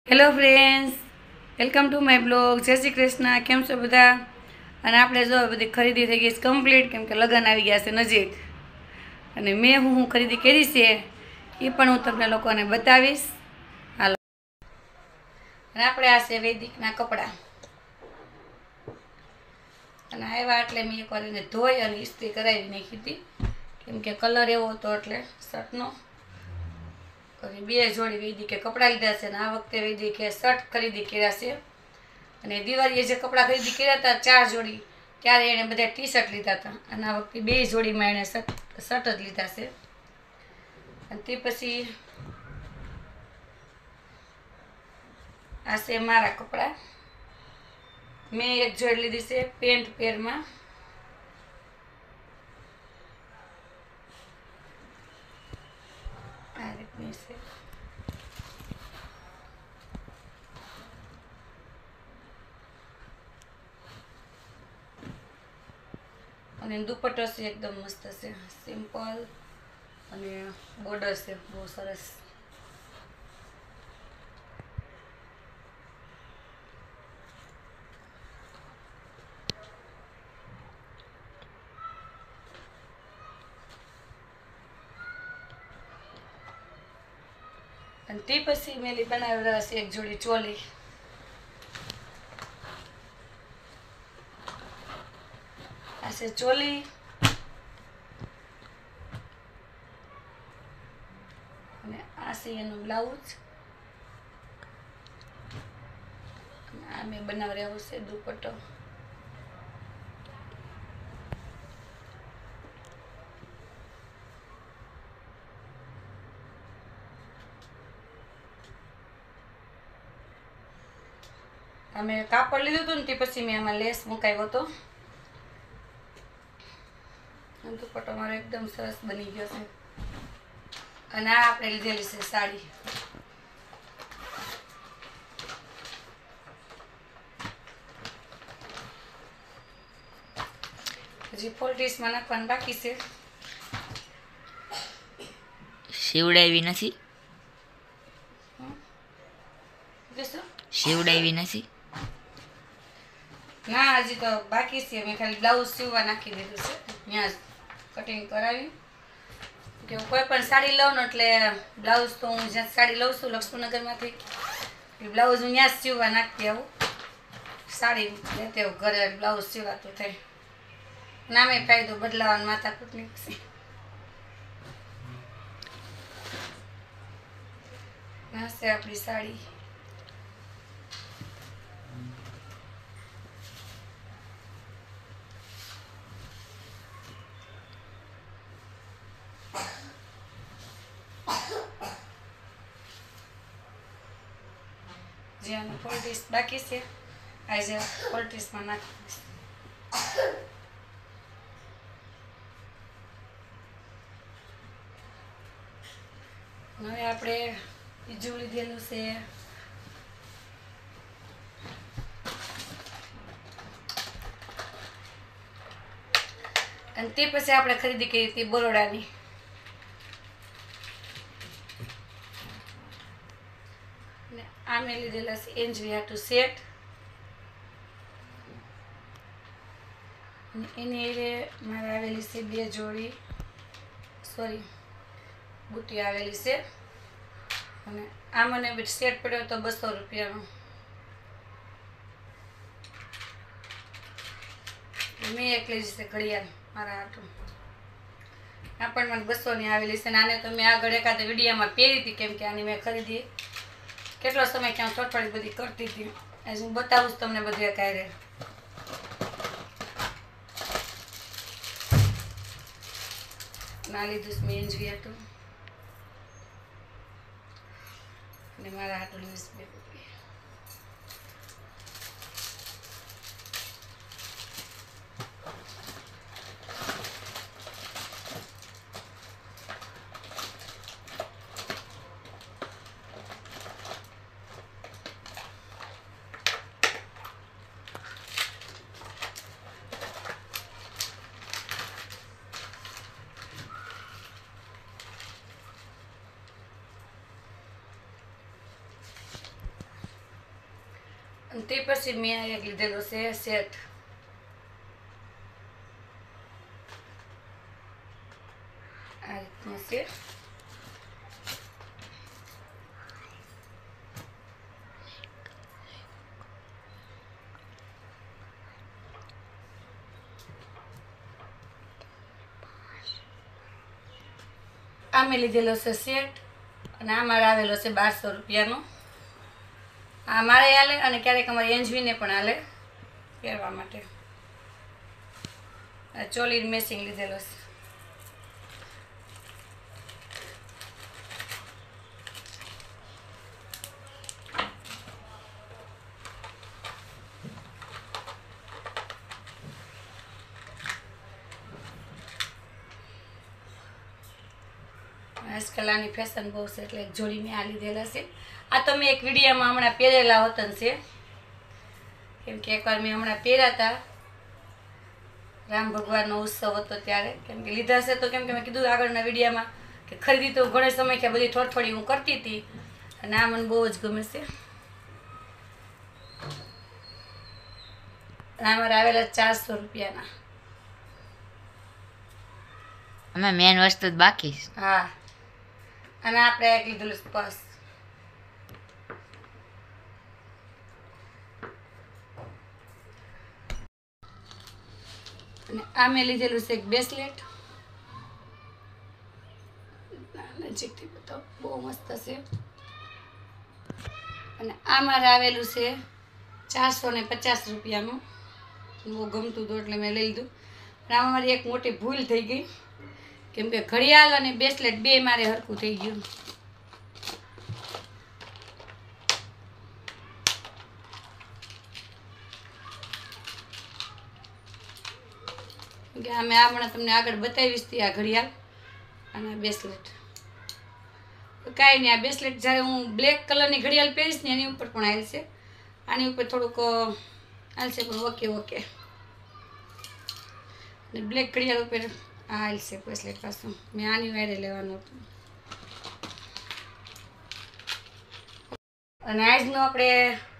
Hello friends, welcome to my blog. Jai Shri Krishna. કેમ છો બધા? અને આપણે જો બધી ખરીદી થઈ ગઈ છે કમ્પ્લીટ, કેમ કે લગ્ન આવી ગયા છે નજીક. અને મેં હું ખરીદી કરી છે એ પણ હું તમને લોકોને બતાવીશ. હાલો. અને આપણે આ છે વૈદિકના કપડાં. અને આવ્યા એટલે મેં એકવાર એને ધોઈ અને ઇસ્ત્રી કરાવી નાખી હતી, કેમ કે કલર એવો હતો એટલે શર્ટનો. અને બે જોડી વૈદિકે કપડાં લીધા છે. અને આ વખતે વૈદિકે શર્ટ ખરીદી કર્યા છે. અને દિવાળીએ જે કપડાં ખરીદી કર્યા હતા 4 જોડી, ત્યારે એણે બધા ટી શર્ટ લીધા હતા. અને આ વખતે 2 જોડીમાં એણે શર્ટ જ લીધા છે. અને તે પછી આ છે મારા કપડાં. મેં એક જોડી લીધી છે પેન્ટ પેરમાં. આ રીતની છે. અને દુપટ્ટો છે એકદમ મસ્ત છે, સિમ્પલ અને બોર્ડર છે બહુ સરસ. અને તે પછી મેલી બનાવેલા છે એક જોડી ચોલી. આ છે ચોલી. અને આ છે એનું બ્લાઉઝ. આ મેં બનાવ્યો છે દુપટ્ટો. અમે કાપડ લીધું હતું ને તે પછી મેં આમાં લેસ મુકાવ્યો હતો. દુપટ્ટો મારો એકદમ સરસ બની ગયો છે. અને આ આપણે લીધેલી છે સાડી. હજી ફોલ્ટીસમાં નાખવાનું બાકી છે. શિવડાવી નથી. શિવડાવી નથી. ના, હજી તો બાકી છે. મેં ખાલી બ્લાઉઝ સીવવા નાખી દીધું છે. ત્યાં કટિંગ કરાવી કે કોઈ પણ સાડી લઉં ને એટલે બ્લાઉઝ તો હું જ્યાં સાડી લઉં છું લક્ષ્મણનગરમાંથી, એ બ્લાઉઝ હું ત્યાં જ સીવવા નાખતી આવું. સાડી લેતે આવું ઘરે બ્લાઉઝ સીવાતું થાય. નામે ફાયદો બદલાવાનો માથાકૂટ નીકળશે. આ છે આપણી સાડી. જ્યાં ફોલ્ટીસ બાકી છે આજે ફોલ્ટીસમાં નાખીશ. હવે આપણે બીજું લીધેલું છે અને તે પછી આપણે ખરીદી કરી હતી બરોડાની. આ મેં લીધેલા છે એન્જવી હાટુ સેટ. એની મારે આવેલી છે 2 જોડી બુટી આવેલી છે. અને આ મને સેટ પડ્યો તો 200 રૂપિયાનો. મેં એક લીધી છે ઘડિયાળ મારા હાટું. આ પણ મને 200ની આવેલી છે. અને આને તો મેં આગળ એકાદ વિડીયામાં પહેરી હતી, કેમ કે આની મેં ખરીદી કેટલો સમય ક્યાં થોડી બધી કરતી હતી. આજે હું બતાવું છું તમને બધું કાંઈ. ના લીધું છે મેં એન્જવી હતું. અને મારા હાટું લીધું છે 2 રૂપિયા. અને તે પછી મેં એક લીધેલો છે સેટ. આ રીતનો છે. આ મેં લીધેલો છે સેટ અને આ મારે આવેલો છે 1200 રૂપિયાનો. આ મારે હાલે અને ક્યારેક અમારી એન્જવીને પણ હાલે પહેરવા માટે. આ ચોલી મેચિંગ લીધેલો છે. આજકાલ આની ફેશન બહુ છે એટલે એક જોડી મેં આ લીધેલા છે. આ તો મેં એક વિડીયોમાં હમણાં પહેરેલા હોતન છે, કેમ કે એકવાર મેં હમણાં પહેર્યા હતા રામ ભગવાનનો ઉત્સવ હતો ત્યારે. કેમ કે લીધા છે તો કેમ કે મેં કીધું આગળના વિડીયોમાં કે ખરીદી તો ઘણા સમય કે બધી થોડી થોડી હું કરતી હતી અને આ મને બહુ જ ગમે છે. આ મારે આવેલા 400 રૂપિયાના. અમે મેન વસ્તુ જ બાકી છે. હા, અને આપણે એક લીધેલું પર્સ. અને આ મેં લીધેલું છે એક બ્રેસલેટ. નજીકથી બતાવો, બહુ મસ્ત છે. અને આ મારે આવેલું છે 450 રૂપિયાનું. બહુ ગમતું હતું એટલે મેં લઈ લીધું. પણ આમાં મારી એક મોટી ભૂલ થઈ ગઈ, કેમ કે ઘડિયાળ અને બ્રેસલેટ બે મારે હરખું થઈ ગયું. કે અમે હમણાં તમને આગળ બતાવીશ હતી આ ઘડિયાળ અને બ્રેસલેટ. કાંઈ નહીં, આ બ્રેસલેટ જ્યારે હું બ્લેક કલરની ઘડિયાળ પહેરીશ ને એની ઉપર પણ હાલશે. આની ઉપર થોડુંક હાલશે પણ ઓકે ઓકે. અને બ્લેક ઘડિયાળ ઉપર આ હાલશે બ્રેસલેટ પાછું. મેં આની વાયરે લેવાનું હતું. અને આજનો આપણે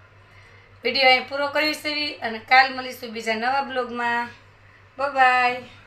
વિડીયો અહીં પૂરો કરીશું અને કાલ મળીશું બીજા નવા બ્લોગમાં. બાય.